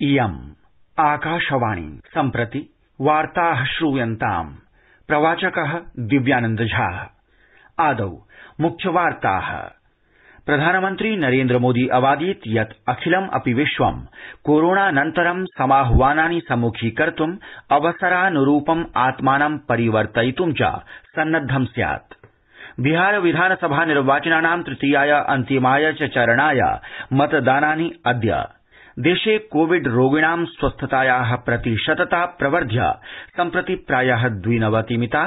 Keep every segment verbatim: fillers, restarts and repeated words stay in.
इयम् आकाशवाणी सम्प्रति वार्ताः श्रूयन्ताम् प्रवाचकः दिव्यानंद झा। आदौ मुख्यवार्ताः। प्रधानमन्त्री नरेन्द्र मोदी अवादीत् यत् अखिलम् अपि विश्वं कोरोनानन्तरं समाह्वानानि सम्मुखीकर्तुम् अवसरानुरूपम् आत्मानं परिवर्तयितुं च सन्नद्धं स्यात्। बिहार विधानसभा निर्वाचनानां तृतीयाय अन्तिमाय च चरणाय मतदानानि अद्य। देशे कोविड रोगिणां स्वस्थतायाः प्रतिशतता प्रवर्ध्य सम्प्रति प्रायः द्विनवतिमिता।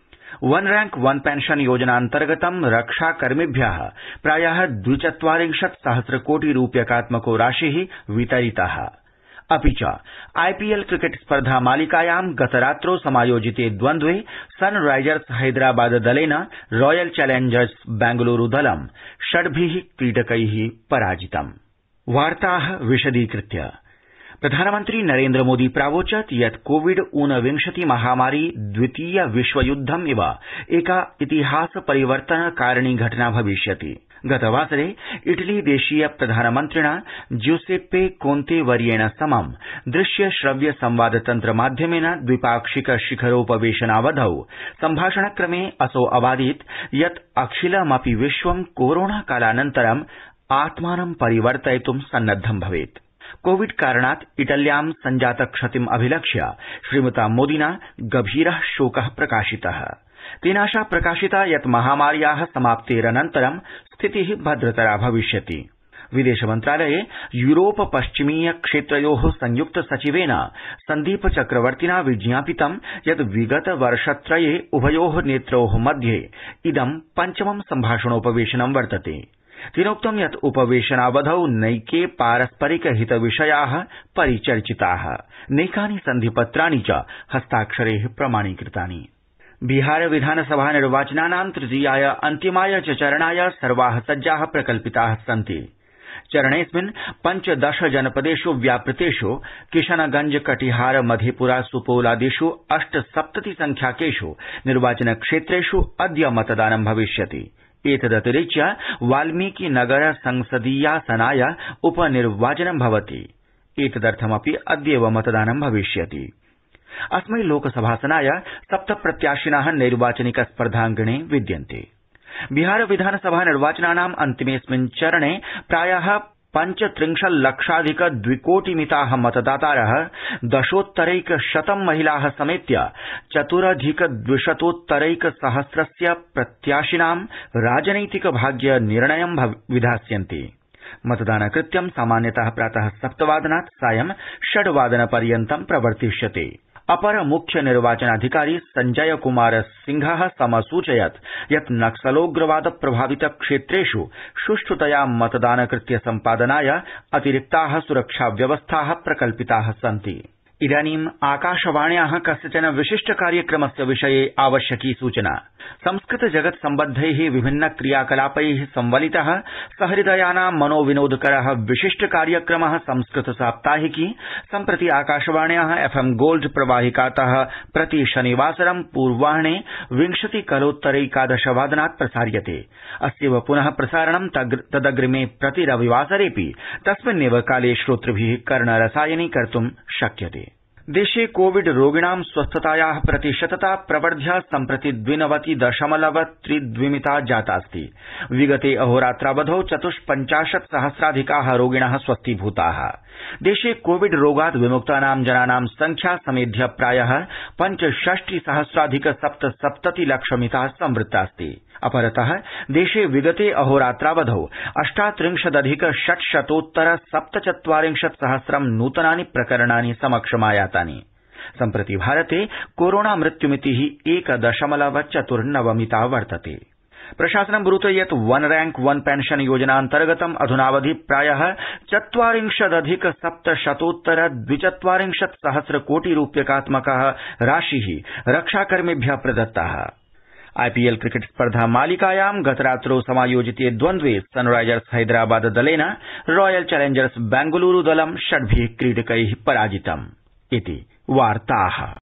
वन रैंक वन पेंशन योजनान्तर्गतं रक्षाकर्मिभ्यः प्रायः द्विचत्वारिंशत् सहस्र कोटि रूप्यकात्मको राशिः वितरितः। अपि च आईपीएल क्रिकेट स्पर्धा मालिकायां गतरात्रौ समायोजिते द्वन्द्वे सनराइजर्स हैदराबाद दलेन रॉयल चैलेंजर्स बेंगलुरू दलं षड्भिः क्रीडकैः पराजितम्। वार्ताः विशदीकृत्य। प्रधानमन्त्री नरेन्द्र मोदी प्रावोचत् यत् कोविड ऊनविंशति महामारी द्वितीय विश्वयुद्धम् इव एका इतिहास परिवर्तनकारिणी घटना भविष्यति। गतवासरे इटली देशीय प्रधानमन्त्रिणा ज्यूसेप्पे कोन्ते वर्येण समं दृश्य श्रव्य संवाद तन्त्र माध्यमेन द्विपाक्षिक शिखरोपवेशनावधौ सम्भाषणक्रमे असौ अवादीत् यत् अखिलमपि विश्वं कोरोना कालानन्तरं आत्मानं परिवर्तयितुं सन्नद्धं भवेत्। कोविड कारणात् इटल्यां सञ्जात क्षतिम् अभिलक्ष्य श्रीमता मोदिना गभीरः शोकः प्रकाशितः। तेनाशा प्रकाशिता यत् महामार्याः समाप्तेरनन्तरं स्थितिः भद्रतरा भविष्यति। विदेश मन्त्रालये यूरोप पश्चिमीय क्षेत्रयोः संयुक्त सचिवेन सन्दीप चक्रवर्तिना विज्ञापितं यत् विगत वर्षत्रये उभयोः नेत्रोः मध्ये इदं पञ्चमं सम्भाषणोपवेशनं वर्तते। तेनोक्तं यत् उपवेशनावधौ नैके पारस्परिक हित विषयाः परिचर्चिताः, नैकानि सन्धिपत्राणि च हस्ताक्षरैः प्रमाणीकृतानि। बिहार विधानसभा निर्वाचनानां तृतीयाय अन्तिमाय च चरणाय सर्वाः सज्जाः प्रकल्पिताः सन्ति। चरणेऽस्मिन् पञ्चदश जनपदेषु व्यापृतेषु किशनगंज कटिहार मधेपुरा सुपोलादिषु अष्टसप्तति संख्याकेषु निर्वाचन क्षेत्रेषु अद्य मतदानं भविष्यति। एतदतिरिच्य वाल्मीकि नगर संसदीयासनाय उपनिर्वाचनं भवति। एतदर्थमपि अद्यैव मतदानं भविष्यति। अस्मै लोकसभासनाय सप्त प्रत्याशिनः नैर्वाचनिक स्पर्धांगणे विद्यन्ते। बिहार विधानसभा निर्वाचनानाम् अन्तिमेऽस्मिन् चरणे प्रायः पञ्चत्रिंशल्लक्षाधिक द्विकोटिमिताः मतदातारः दशोत्तरैक शतं महिलाः समेत्य चतुरधिक द्विशतोत्तरैक सहस्रस्य प्रत्याशिनां राजनैतिक भाग्य निर्णयं विधास्यन्ति। मतदानकृत्यं सामान्यतः प्रातः सप्तवादनात् सायं षड्वादन पर्यन्तं प्रवर्तिष्यते। अपर मुख्य निर्वाचनाधिकारी संजय कुमार सिंहः समसूचयत् यत् नक्सलोग्रवाद प्रभावित क्षेत्रेषु सुष्ठुतया मतदानकृत्य सम्पादनाय अतिरिक्ताः सुरक्षा व्यवस्थाः प्रकल्पिताः सन्ति। इदानीम् आकाशवाण्याः कस्यचन विशिष्ट कार्यक्रमस्य विषये आवश्यकी सूचना। संस्कृत जगत् सम्बद्धैः विभिन्न क्रियाकलापैः संवलितः सहृदयानां मनोविनोदकरः विशिष्ट कार्यक्रमः संस्कृत साप्ताहिकी सम्प्रति आकाशवाण्याः एफएम गोल्ड प्रवाहिकातः प्रति शनिवासरं पूर्वाह्ने विंशति कलोत्तरैकादश वादनात् प्रसार्यते। अस्यैव पुनः प्रसारणं तदग्रिमे प्रति रविवासरेऽपि तस्मिन्नेव काले श्रोतृभिः कर्णरसायनी कर्तुं शक्यते। देशे कोविड रोगिणां स्वस्थतायाः प्रतिशतता प्रवर्ध्य सम्प्रति द्विनवति दशमलव त्रिद्विमिता जातास्ति। विगते अहोरात्रावधौ चतुष्पञ्चाशत् सहस्राधिकाः रोगिणः स्वस्थीभूताः। देशे कोविड रोगात् विमुक्तानां जनानां संख्या समेध्य प्रायः पञ्चषष्टि सहस्राधिक सप्तसप्तति लक्षमिता संवृत्तास्ति। अपरतः देशे विगते अहोरात्रावधौ अष्टात्रिंशदधिक षट्शतोत्तर सप्तचत्वारिंशत् सहस्रं नूतनानि प्रकरणानि समक्षमायातानि। सम्प्रति भारते कोरोना मृत्युमितिः एक दशमलव चतुर्नवमिता वर्तते। प्रशासनं ब्रूते यत् वन रैंक वन पेंशन योजनान्तर्गतम् अधुनावधि प्रायः चत्वारिंशदधिक सप्तशतोत्तर द्विचत्वारिंशत् सहस्र कोटि रूप्यकात्मकः राशिः रक्षाकर्मिभ्यः प्रदत्तः। आईपीएल क्रिकेट स्पर्धा मालिकायां गतरात्रौ समायोजिते द्वन्द्वे सनराइजर्स हैदराबाद दलेन रॉयल चैलेंजर्स बेंगलुरू दलं षड्भिः क्रीडकैः पराजितम्। इति वार्ताः।